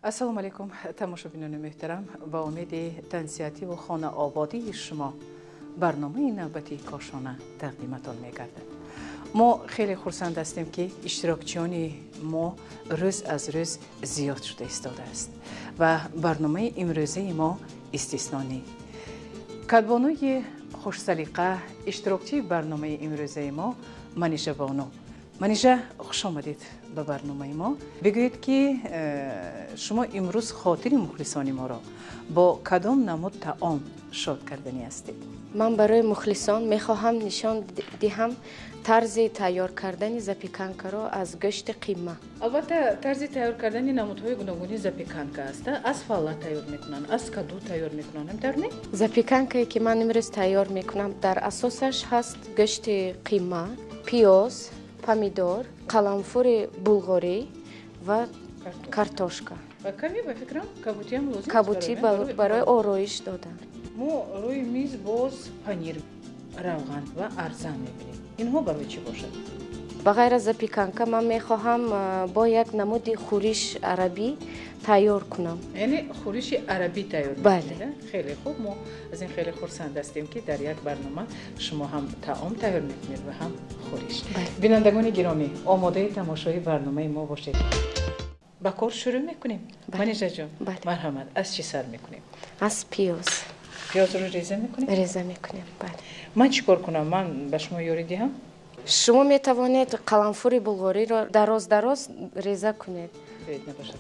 ассалому алайкум тамошобинони муҳтарам, ба умеди тансиятӣ ва хонаободии шумо барномаи навбати кошона тақдиматон мегардад. мо хеле хурсанд ҳастем ки иштирокчиёни мо рӯз аз рӯз зиёд шуда истодааст ва барномаи имрӯзаи мо истиснонӣ. кадбонуи хушсалиқа иштирокчии барномаи имрӯзаи мо Манижа Бону. Манижа, хуш омадед ба барномаи мо. бигӯед ки шумо имрӯз хотири мухлисони моро бо кадом намуд таом шод кардани ҳастед? ман барои мухлисон мехоҳам нишон диҳам тарзи тайёр кардани запеканкаро аз гӯшти қима. албатта тарзи тайёр кардани намудҳои гуногуни запеканка аст. аз фалла тайёр мекунанд, аз каду тайёр мекунанд, ҳамтар не? Запеканкае ки ман имрӯз тайёр мекунам дар асосаш ҳаст гӯшти қима, пиёз, помидор, қаламфури булғорӣ ва картошка. ва каме ба фикрам кабутиам лозим. Кабутӣ барои ороиш додан. мо рӯи миз боз панир, равған ва арзан мебинем. инҳо барои чӣ бошад? ба ғайр аз запеканка ман мехоҳам бо як намуди хӯриш арабӣ тайёр кунам. яъне хӯриши арабӣ тайёр Бале. хеле хуб. мо аз ин хеле хурсанд ҳастем ки дар як барнома шумо ҳам таом тайёр мекунед ва ҳам хӯриш. бинандагони гиромӣ, омодаи тамошои барномаи мо бошед. ба кор шурӯъ мекунем. Манижа ҷон, марҳамат. аз чӣ сар мекунем? аз пиёз. пиёзро реза мекунем? реза мекунем. бале. ман чӣ кор кунам? ман ба шумо ёрӣ диҳам? шумо метавонед қаламфури булғориро дароз реза кунед. бояд набошад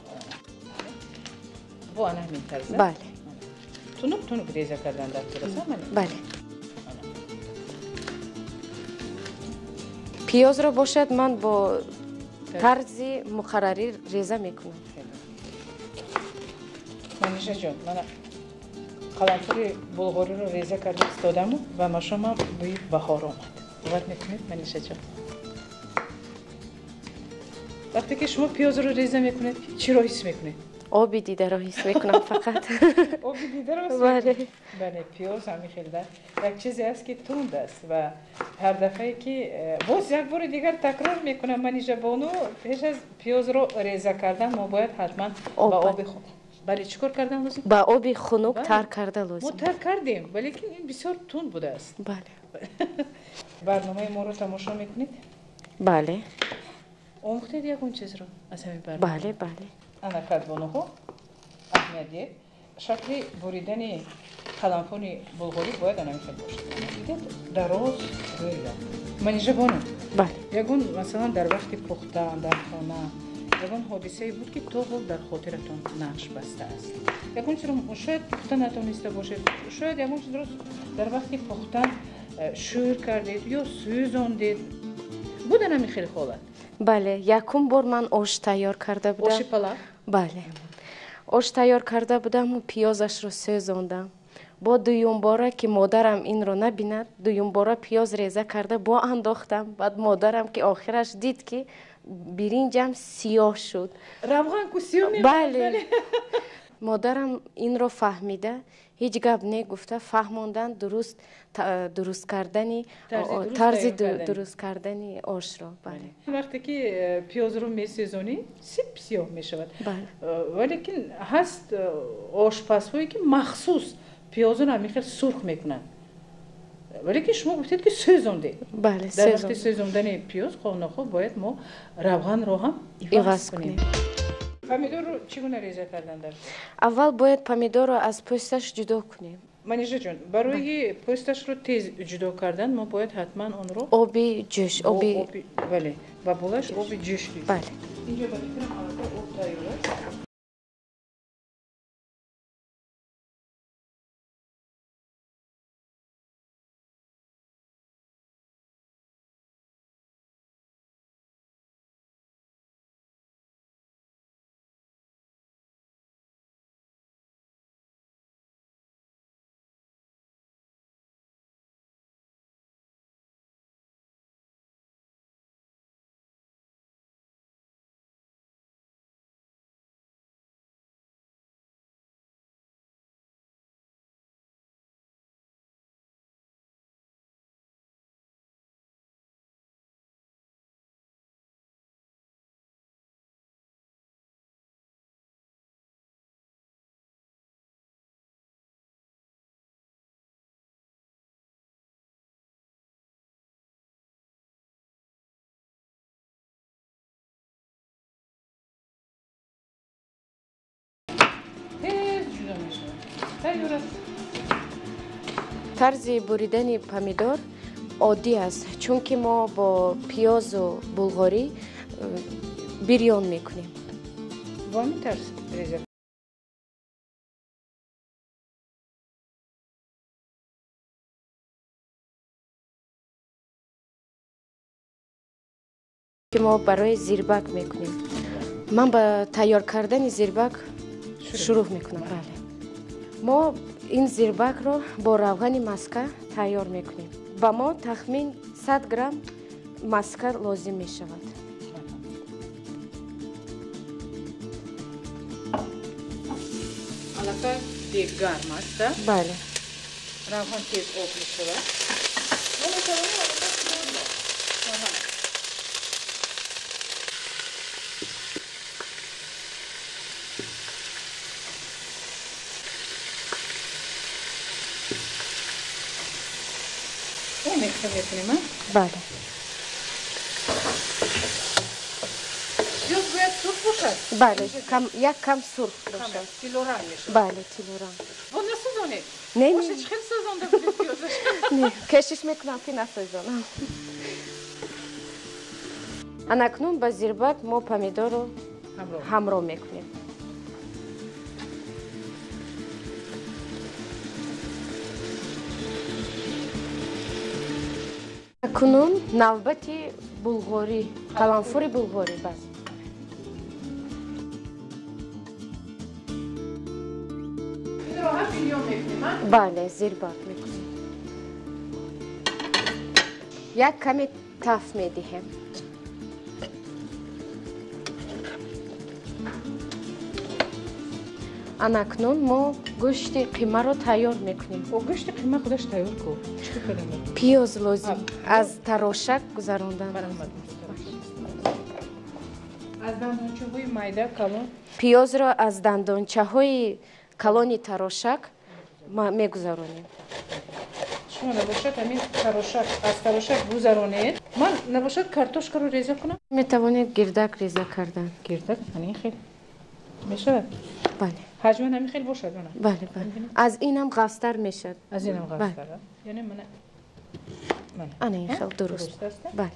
бо ана ҳамин тарза. бале. тунук реза кардан дар тираса. бале. пиёзро бошад ман бо тарзи муқаррарӣ реза мекунам. Манижа ҷон, мана қаламфури булғориро реза карда истодаму ва машомам бӯи баҳор омад. бовар мекунед Манижа ҷон? вақте ки шумо пиёзро реза мекунед, чиро ҳис мекунед? оби дидаро ҳис мекунам фақат. оби дидаро ҳис бале. мекунед? бале, пиёз ҳамин хелда як чизе аст ки тунд аст ва ҳар дафъае ки боз як бори дигар такрор мекунам Манижа Бону, пеш аз пиёзро реза кардан мо бояд ҳатман ба оби бале чӣ кор кардан лозим? ба оби хунук тар карда мо лозим. тар кардем, валекин ин бисёр тунд будааст. бале. барномаи моро тамошо мекунед? бале. омӯхтед ягон чизро аз ҳамин барнома? бале. бале. ана кадбонуҳо аҳамият диҳед. шакли буридани қаламфуни булғорӣ бояд ана мисол бошад. дидед дароз рӯя. Манижа Бону, бале. ягон масалан дар вақти пухтан дар хона ягон ҳодисае буд ки то ҳол дар хотиратон нақш бастааст? ягон чизро шояд пухта натавониста бошед, шояд ягон чизро дар вақти пухтан шӯр кардед ё сӯзондед. буд ана хеле ҳолат? бале. якум бор ман ош тайёр карда будам. оши палав? бале. ош тайёр карда будаму пиёзашро сӯзондам. бо дуюмбора ки модарам инро набинад, дуюмбора пиёз реза карда бо андохтам. баъд модарам ки охираш дид ки биринҷам сиёҳ шуд. равған ку сиёҳ мемонад? бале. модарам инро фаҳмида ҳеҷ гап негуфта фаҳмондан дуруст кардани тарзи дуруст кардани ошро. бале. вақте ки пиёзро месӯзонӣ сип сиёҳ мешавад. бале. валекин ҳаст ошпазҳое ки махсус пиёзро ҳамихел сурх мекунанд. валекин шумо гуфтед ки сӯзондед. бале. дар вақти сӯзондани пиёз хонахо бояд мо равғанро ҳам иваз кунем. помидорро чӣ гуна реза кардан дар? аввал бояд помидорро аз пӯсташ ҷудо кунем. Манижа ҷон, барои пӯсташро тез ҷудо кардан мо бояд ҳатман онро оби ҷӯш бале ба болаш оби ҷӯш риз. бале. инҷо ба фикрам албатта об тайёр аст. تیار است. طرز بریدن پمیدور عادی است چون که ما با پیاز و بلغاری بریان میکنیم. با همین طرز ریزه که ما برای زیربک میکنیم. من با تیار کردن زیربک شروع میکنم. بله. ما این زیربک رو با روغن مسکه تیار میکنیم. با ما تخمین 100 گرم مسکه لازم می شود. البته دیگ گرم است. بله. روغن تیز آب می شود. میکس میکنیم. بله. پیاز باید سرخ باشد. بله. یک کم سرخ باشد. تیلو رنگ میشه. بله تیلو رنگ. با نسوزانید. نه باشه خیلی سوزانده بودید پیازش. نه کشش میکنم که نسوزانم. اکنون با زیربک ما پمیدور رو همراه میکنیم. اکنون نوبت بلغاری، قلنفر بلغاری بس. این رو هم بریان میکنیم. بله زیربک میکنیم. یک کمی تف میدهیم. اکنون ما گوشت قیمه رو تیار میکنیم. او گوشت قیمه خودش تیار کو. چی کنیم؟ پیاز لازم از تراشک گذراندن. از دندانچه های میده کلان. پیاز را از دندانچه های کلان تراشک میگذرانیم. شما نباشد همین تراشک از تراشک گذرانید. من نباشد کارتوشکا رو ریزه کنم. میتوانید گردک ریزه کردن. گردک همین خیلی میشه. بله. حجم همین خیلی باشد نه؟ بله بله. از اینم غستر میشد. از اینم غستر. یعنی من این خیلی درست است. بله.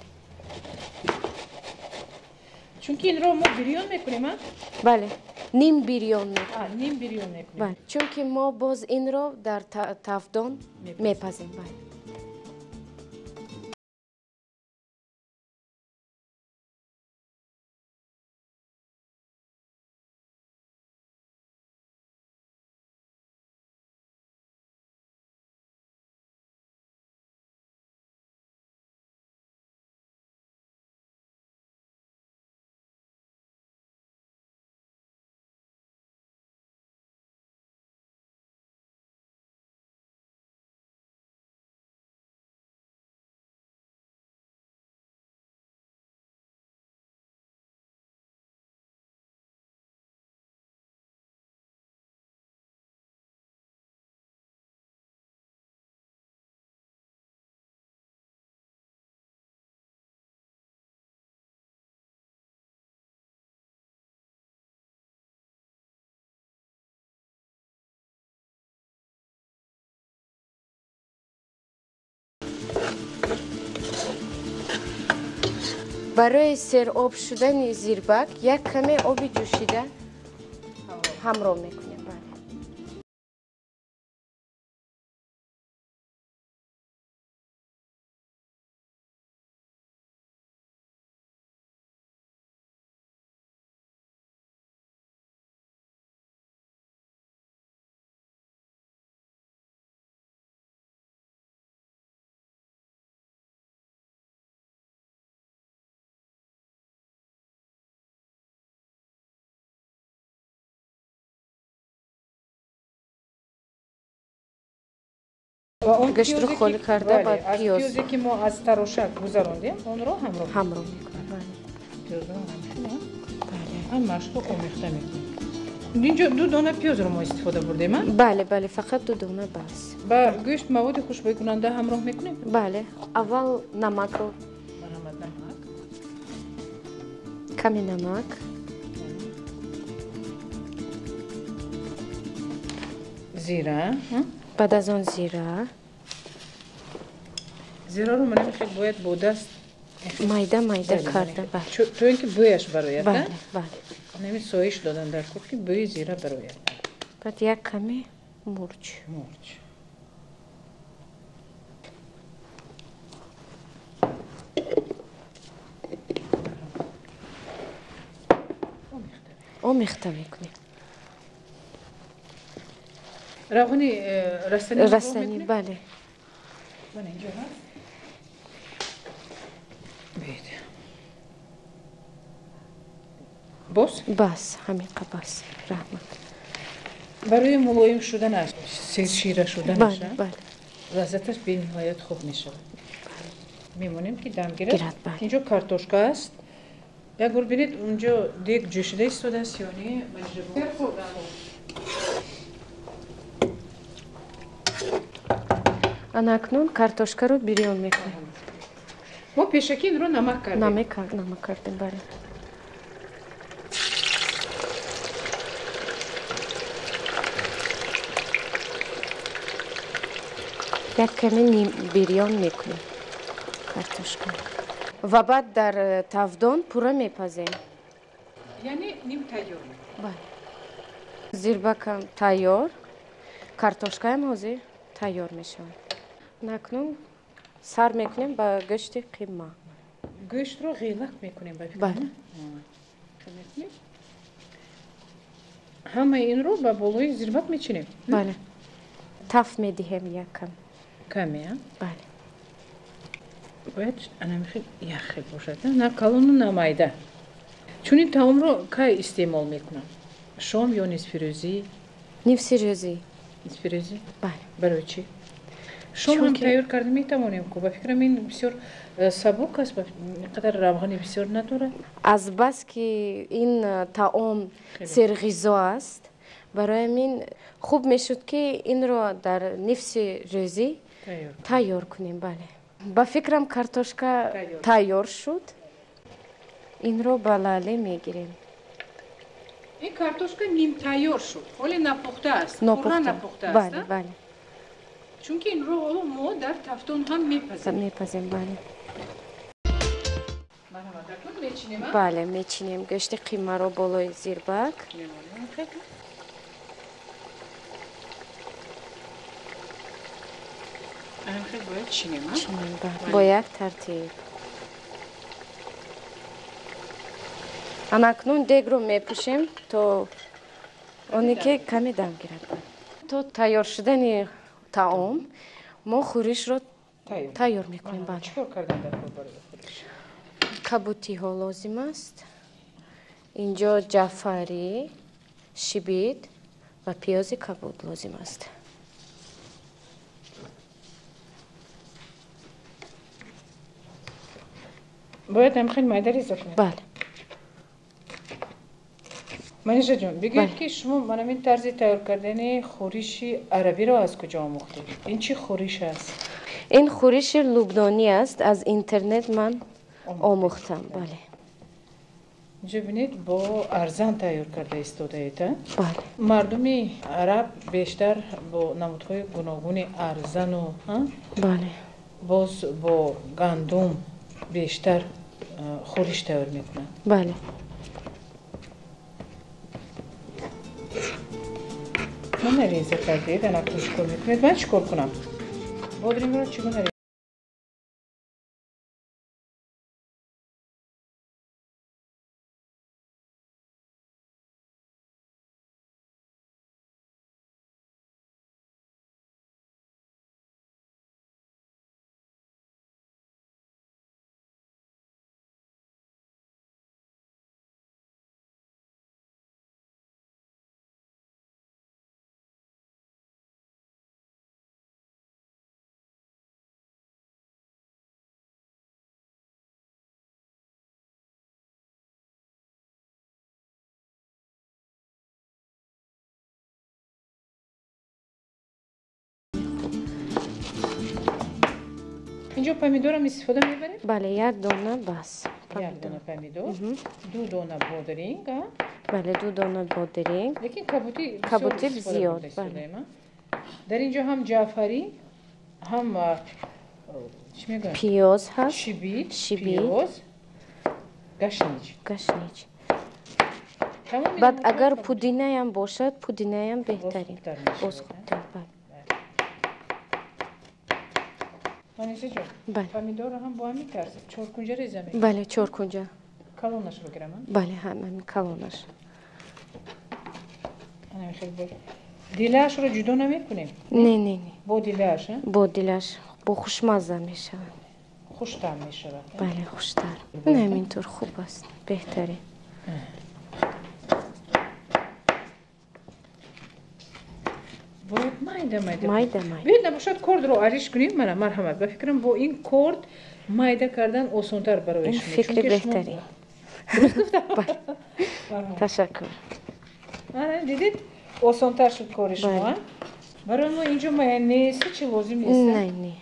چون که این رو ما بریان میکنیم. بله. نیم بریان میکنیم. نیم بریان میکنیم. بله. چون که ما باز این رو در تفدان میپزیم. بله. برای سرآب شدن زیربک یک کمی آب جوشیده همراه میکنیم. بله. گشت رو خالی کرده بعد پیاز. پیازی که ما از تراشک گذراندیم اون رو همراه میکنیم. بله. پیاز رو بله. هم مشروب آمیخته میکنیم. اینجا 2 دانه پیاز رو ما استفاده بردیم. بله بله فقط 2 دانه بس. با گوشت مواد خوشبو کننده همراه میکنیم. بله. اول نمک رو. کمی نمک. زیره بعد از اون زیره زیره رو من خیلی باید با دست مایده کردم. بله. تو اینکه بویش براید بله بله. نمی سویش دادن در خود که بوی زیره براید. بعد یک کمی مرچ. آمیخته میکنیم. روغنی رستنی بله. من اینجا هست. بید. بس همین قباس رحمت. برای ملایم شدن است. سیر شیره شدن است. بله بله. لذتش به نهایت خوب میشه. میمونیم که دم گیرد. اینجا کارتوشکا است. اگر ببینید اونجا دیگ جوشیده ایستاده است یعنی مجربه. اکنون کارتوشکا رو بیرون میکنیم. ما پیشکی این رو نمک کردیم. نمک کردیم بله. یک کمی بیرون میکنیم کارتوشکا و بعد در تفدان پورا میپزیم. یعنی نیم تیار. بله. زیربک تیار، کارتوشکا هم حاضر تیار میشه. نکنون سر میکنیم با گوشت قیمه. گوشت رو غیلق میکنیم بله. همه این رو با بالای زیربک میچینیم. بله. تف میدیم یک کمی ها؟ بله. باید انمیخی یخی باشد نه کلون نه مایده. چون این تاوم رو که استعمال میکنم؟ شام یا نصف روزی؟ نصف روزی. نصف روزی؟ بله. برای چی؟ شام هم تیار کرده میتوانیم که با فکرم این بسیار سبک است قدر روغنی بسیار نداره. از بس که این طعام سرغذا است برای من خوب میشد که این رو در نصف روزی تیار کنیم. بله. با فکرم کارتوشکا تیار شد. این رو بلاله میگیریم. این کارتوشکا نیم تیار شد. ولی نپخته است. پورا نپخته است. بله بله. چون که این رو ما در تفتون هم میپزیم. بله. بله میچینیم گوشت قیمه رو بالای زیربک. باید چینیم با یک ترتیب. اکنون دیگ رو میپوشیم تا اونی که کمی دم گیرد. تا تیار شدن طعام ما خورش رو تیار میکنیم. بله. چیکار کردن در خورش؟ کبوتی ها لازم است. اینجا جعفری، شبید و پیاز کبود لازم است. باید هم خیلی مایده ریزه کنید. بله. منیژه جون بگید که شما من این طرز تیار کردن خورش عربی رو از کجا آموختید؟ این چی خورش است؟ این خورش لبنانی است. از اینترنت من آموختم. بله. اینجا ببینید با ارزان تیار کرده ایستاده ایتا. بله. مردمی عرب بیشتر با نمودهای گوناگون ارزان و بله. باز با گندم بیشتر خورش تیار میکنن. بله. من ریزه کردید انا چیکار میکنید؟ من چیکار کنم؟ بادرنگ رو چگونه ریزه؟ اینجا پمیدور هم استفاده میبریم؟ بله یک دانه بس. یک دانه پمیدور، دو دانه بادرنگ. بله 2 دانه بادرنگ. لیکن کبوتی زیاد. بله. در اینجا هم جعفری هم چی میگن پیاز هست، شیبید شیبید. پیاز گشنیج. تمام بعد اینا اگر مطلب پودینه هم باشد پودینه هم بهترین. خوبتر میشه. باز خوبتر. بله. منیژه جان بله. پامیدور هم با هم می‌ترسه چهار کنجه ریزه می‌کنی بله 4 کنجه. کلونش بگیرم بله همین کلونش. انا خیلی باشه دیلش رو جدا نمی‌کنیم نه نه نه. با دیلش با دیلش با خوشمزه میشه. خوش طعم میشه بله خوشتر. نه همینطور خوب است. بهتره. باید مایده مایده. بید نباشد کرد رو عریش کنیم من مرحمت به فکرم با این کرد مایده کردن آسان‌تر برایش این میشه فکر بهتری. تشکر. آره دیدید آسان‌تر شد کار شما برای ما اینجا مایونز چی لازم نیست نه نه.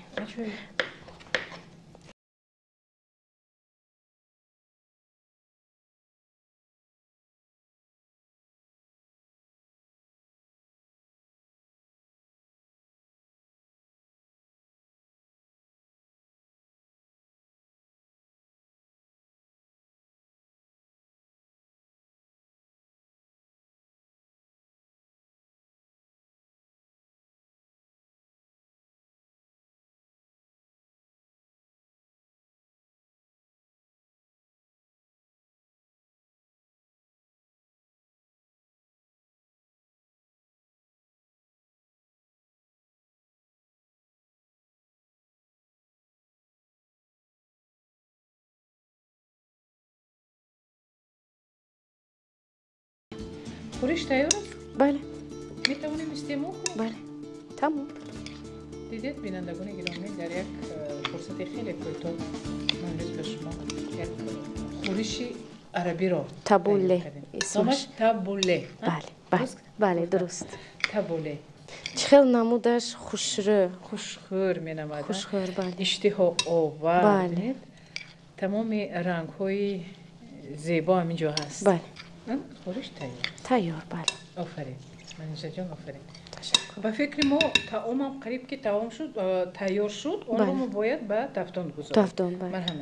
خورش تیار است بله. میتونیم استعمال کنیم بله. تمام. دیدید بینندگان گرامی در یک فرصت خیلی کوتاه من به شما یک خورش عربی را تبوله اسمش تبوله بله درست. تبوله چخیل نمودش خوشخور می نماده خوشخور بله. اشتها آور بله. تمام رنگ های زیبا همینجا هست بله. خورش تیار بله. آفرین منیژه جان آفرین تشکر. با فکر ما طعام قریب که تمام شد تیار شد اون رو ما باید به تفتان گذاریم تفتان بله. مرحمت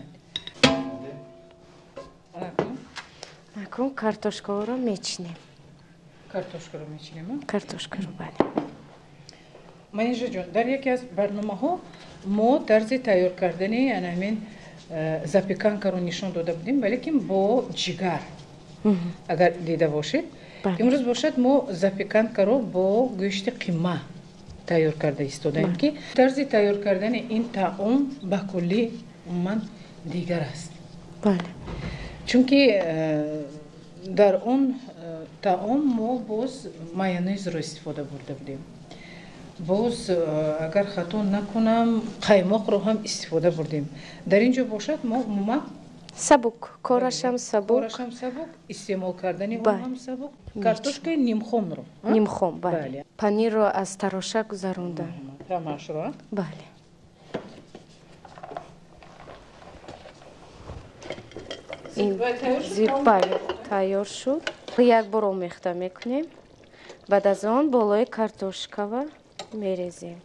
اکنون کارتوشکا رو میچینیم. کارتوشکا رو میچینیم کارتوشکا رو بله. منیژه جان در یکی از برنامه ها ما طرز تیار کردن همین زاپیکانکا رو نشان داده بودیم ولیکن با جگر اگر دیده باشید امروز باشد ما زاپیکانکا رو با گوشت قیمه تیار کرده ایستادیم که طرز تیار کردن این طعام به کلی من دیگر است بله. چون که در اون طعام ما باز مایونز رو استفاده برده بودیم باز اگر خطا نکنم قیماق رو هم استفاده بردیم در اینجا باشد ما عموما سبک کارش هم سبک استعمال کردنی هم سبک کارتوشکای نیم خام رو نیم خام بله. پنیر رو از تراشه گذروندن تماش رو بله. این بله تیار شد یک بار آمیخته میکنیم بعد از آن بالای کارتوشکا میریزیم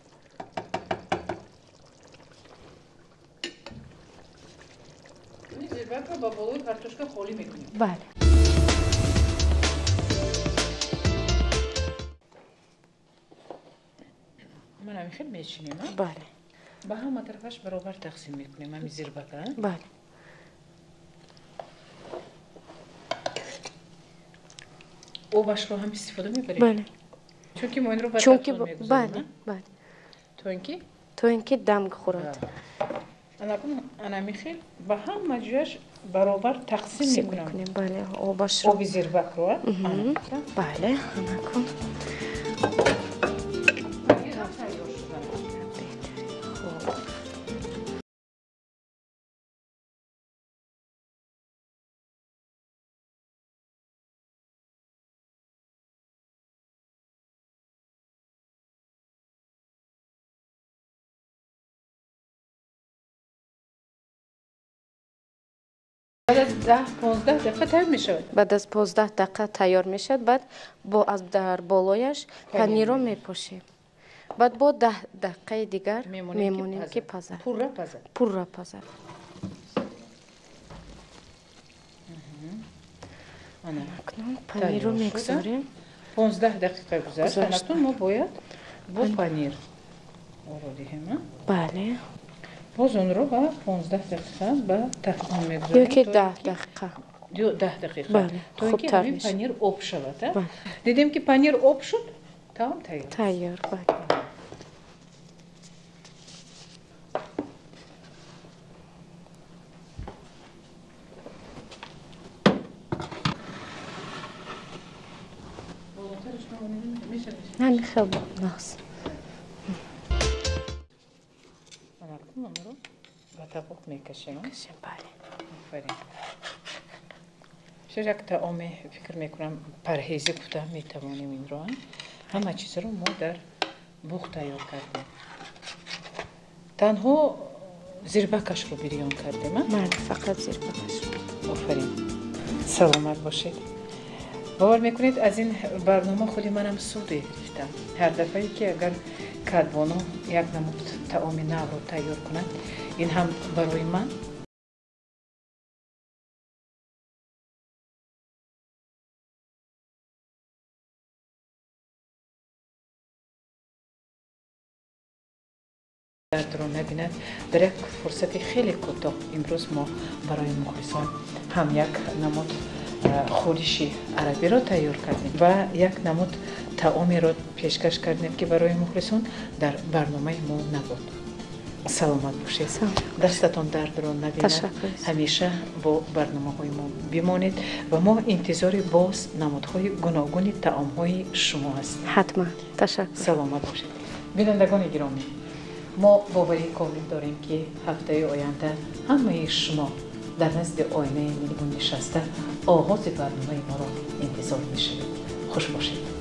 با بالای کارتوشکا خالی میکنیم بله. من همین خیلی میچینیم بله. با همه طرفش برابر تقسیم میکنیم همین زیر بکن بله. اوبش رو هم استفاده میبریم بله. چون که ما این رو به تفتان میگذاریم بله. تو اینکه دم خورد انا میخیل با هم مجوش برابر تقسیم میکنم بله. اوبش رو آب زیر بک رو بله همه کن بعد از 10-15 دقیقه تیار میشود بعد از 15 دقیقه تیار میشد بعد با از در بالایش پنیر رو میپوشیم بعد با 10 دقیقه دیگر میمونیم که پزد پورا پزد. اکنون پنیر رو میگذاریم. 15 دقیقه گذشت. ما باید با پنیر آوردیم. بله. باز اون رو با 15 دقیقه به تفاهم میگذاریم. یکی 10 دقیقه. 10 دقیقه. بله. تا اینکه همین پنیر آب شود. دیدیم که پنیر آب شد. تمام تیار. تیار. بله. همین خیلی ناز. اون رو با طبق میکشیم. بله. شاید تا فکر میکنم پرهیزی بوده میتوانیم این رو همه چیز رو ما در بوق تیار کردیم. تنها زیربکش رو بریان کردیم. من فقط زیربکش رو. آفرین. سلامت باشید. باور میکنید از این برنامه خودی منم سود گرفتم. هر دفعه که اگر کدوانو یک نمود طعام نو رو تیار کنند، این هم برای من درد رو نبیند. در یک فرصت خیلی کوتاه امروز ما برای مخلصان هم یک نمود خورشی عربی رو تیار کردیم و یک نمود طعامی رو پیشکش کردیم که برای مخلصان در برنامه ما نبود. سلامت باشید. دستتون درد رو نبیند. همیشه با برنامه های ما بمانید و ما انتظار باز نمودهای گوناگون طعام های شما هستیم. حتما. تشکر. سلامت باشید. بینندگان گرامی، ما باوری کامل داریم که هفته آینده همه شما در نزد آینه ملی نشسته آغاز برنامه ما را انتظار می‌شوید. خوش باشید.